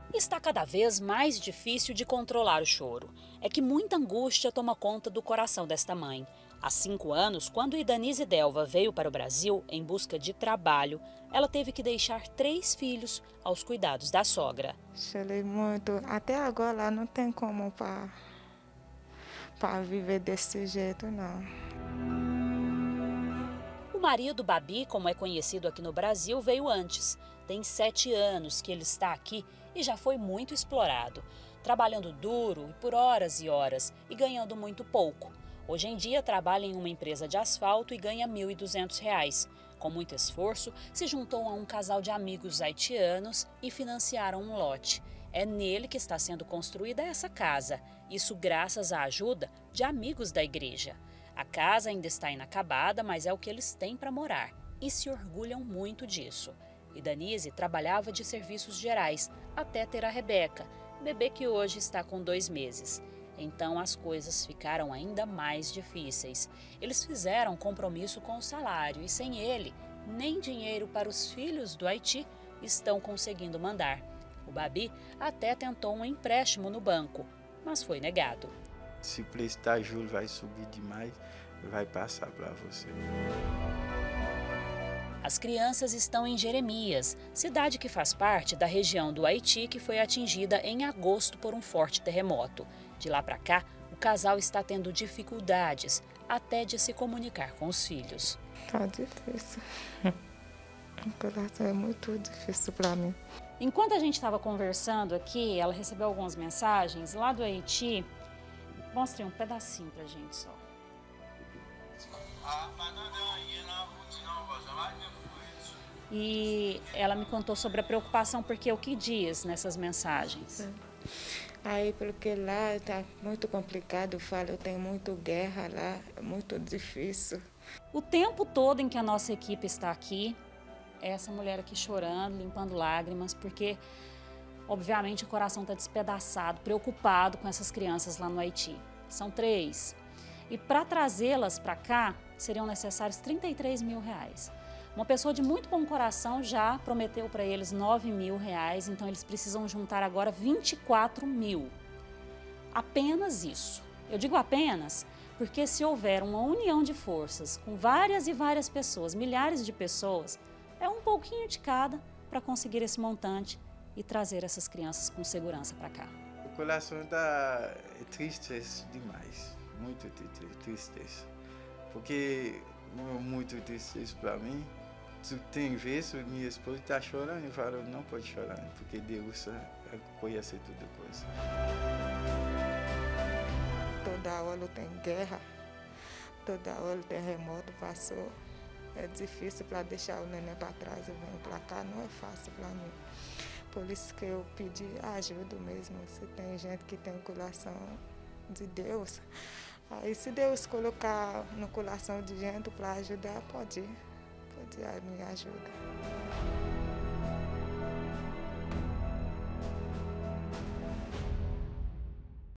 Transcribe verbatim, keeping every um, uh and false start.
Está cada vez mais difícil de controlar o choro. É que muita angústia toma conta do coração desta mãe. Há cinco anos, quando Idanise Delva veio para o Brasil em busca de trabalho, ela teve que deixar três filhos aos cuidados da sogra. Chorei muito. Até agora não tem como para para viver desse jeito, não. O marido Babi, como é conhecido aqui no Brasil, veio antes. Tem sete anos que ele está aqui e já foi muito explorado, trabalhando duro e por horas e horas e ganhando muito pouco. Hoje em dia trabalha em uma empresa de asfalto e ganha mil e duzentos reais. Com muito esforço, se juntou a um casal de amigos haitianos e financiaram um lote. É nele que está sendo construída essa casa, isso graças à ajuda de amigos da igreja. A casa ainda está inacabada, mas é o que eles têm para morar e se orgulham muito disso. Idanise trabalhava de serviços gerais até ter a Rebeca, bebê que hoje está com dois meses. Então as coisas ficaram ainda mais difíceis. Eles fizeram compromisso com o salário e sem ele, nem dinheiro para os filhos do Haiti estão conseguindo mandar. O Babi até tentou um empréstimo no banco, mas foi negado. Se prestar juros vai subir demais, vai passar para você. As crianças estão em Jeremias, cidade que faz parte da região do Haiti que foi atingida em agosto por um forte terremoto. De lá para cá, o casal está tendo dificuldades até de se comunicar com os filhos. Tá difícil. O coração é muito difícil para mim. Enquanto a gente estava conversando aqui, ela recebeu algumas mensagens lá do Haiti. Mostrei um pedacinho pra gente só. E ela me contou sobre a preocupação, porque o que diz nessas mensagens? Aí, porque lá está muito complicado, eu falo, tem muito guerra lá, é muito difícil. O tempo todo em que a nossa equipe está aqui, é essa mulher aqui chorando, limpando lágrimas, porque, obviamente, o coração está despedaçado, preocupado com essas crianças lá no Haiti. São três. E para trazê-las para cá, seriam necessários trinta e três mil reais. Uma pessoa de muito bom coração já prometeu para eles nove mil reais, então eles precisam juntar agora vinte e quatro mil. Apenas isso. Eu digo apenas porque se houver uma união de forças com várias e várias pessoas, milhares de pessoas, é um pouquinho de cada para conseguir esse montante e trazer essas crianças com segurança para cá. O coração está triste demais, muito triste, porque muito triste para mim. Tem vezes minha esposa está chorando e fala, não pode chorar, porque Deus conhece toda coisa. Toda hora tem guerra, toda hora tem terremoto, passou. É difícil para deixar o neném para trás e vir para cá, não é fácil para mim. Por isso que eu pedi ajuda mesmo, se tem gente que tem o coração de Deus. Aí se Deus colocar no coração de gente para ajudar, pode ir, pode ir, me ajuda.